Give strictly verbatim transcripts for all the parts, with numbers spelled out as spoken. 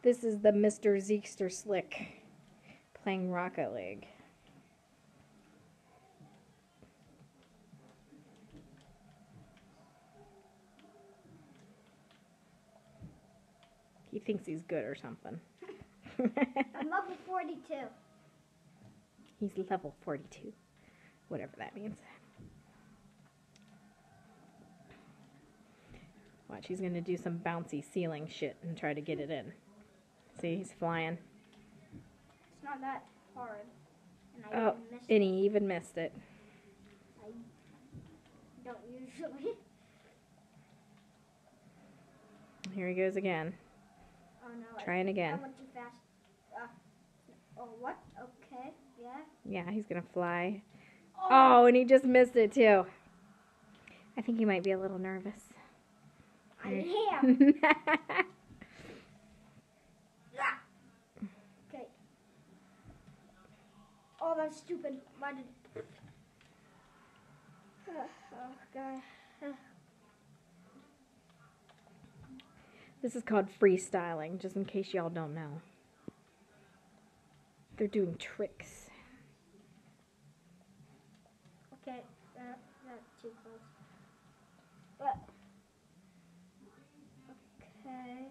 This is the Mister Zeekster Slick playing Rocket League. He thinks he's good or something. I'm level forty-two. He's level forty-two. Whatever that means. Watch, he's going to do some bouncy ceiling shit and try to get it in. See, he's flying. It's not that hard. And I Oh, even missed and it. he even missed it. I don't usually. Here he goes again. Oh no. Trying I, again. I went too fast. Uh, oh, what? Okay, yeah. Yeah, he's going to fly. Oh. Oh, and he just missed it too. I think he might be a little nervous. I am. Okay. Oh, that's stupid. Why did... Oh, God. This is called freestyling, just in case y'all don't know. They're doing tricks. Okay, uh, that's too close. But... Okay.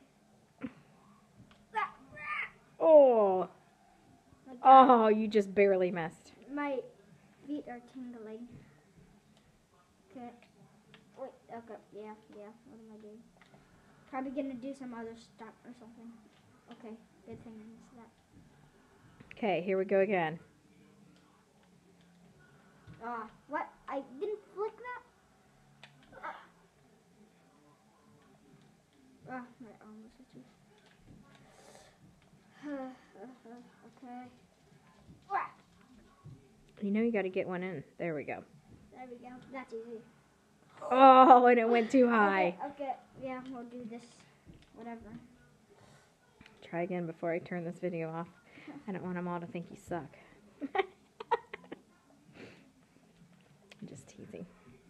Oh. Oh, you just barely missed. My feet are tingling. Okay. Wait, okay, yeah, yeah. What am I doing? Probably gonna do some other stunt or something. Okay, good thing I missed that. Okay, here we go again. Ah, what? I didn't flick that? Ah, ah my arm was itchy. Okay. Ah, You know you got to get one in. There we go. there we go. That's easy. Oh, and it went too high. Okay, okay, yeah, we'll do this. Whatever. Try again before I turn this video off. I don't want them all to think you suck. I'm just teasing.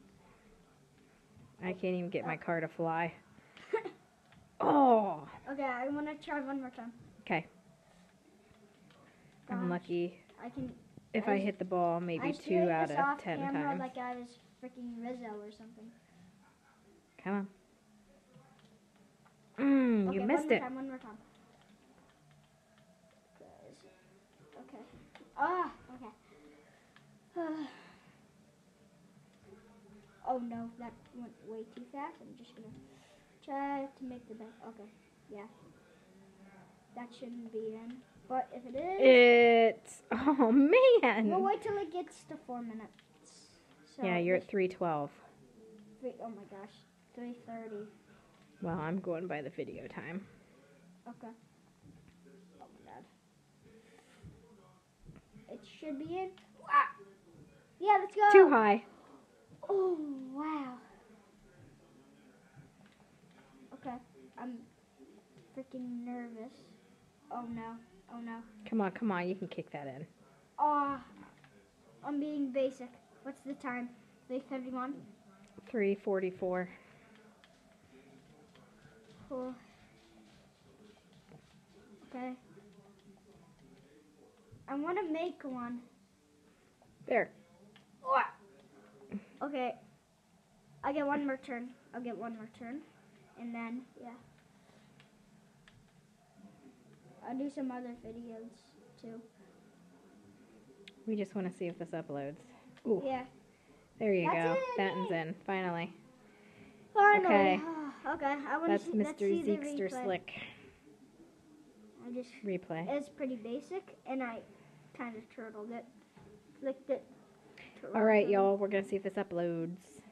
I can't even get my car to fly. Oh. Okay, I want to try one more time. Okay. I'm Gosh, lucky I can. if I I s- hit the ball maybe I two straight out this of off ten camera times. like I was freaking Rizzo or something. Come on. Mm, Okay, you one missed more it. time, one more time. Okay. Ah, okay. Oh no, that went way too fast. I'm just gonna try to make the best. Okay, yeah. That shouldn't be in. But if it is, It's, oh man. we'll wait till it gets to four minutes. So Yeah, you're this- at three twelve. three, oh my gosh, three thirty. Well, I'm going by the video time. Okay. Oh my god. It should be in. Ah! Yeah, let's go. Too high. Oh, wow. Okay, I'm freaking nervous. Oh no, oh no. Come on, come on. You can kick that in. Ah, I'm being basic. What's the time? three thirty-one? three forty-four. Cool. Okay. I want to make one. There. Okay. I'll get one more turn. I'll get one more turn. And then, yeah. I'll do some other videos, too. We just want to see if this uploads. Ooh. Yeah. There you That's go. it, That yay. in, finally. Finally. Okay. Okay, I want That's to see, let's Mister see the Zeekster replay. Slick. I just, Replay. it's pretty basic, and I kind of turtled it. Flicked it. All right, turtled. y'all. We're going to see if this uploads.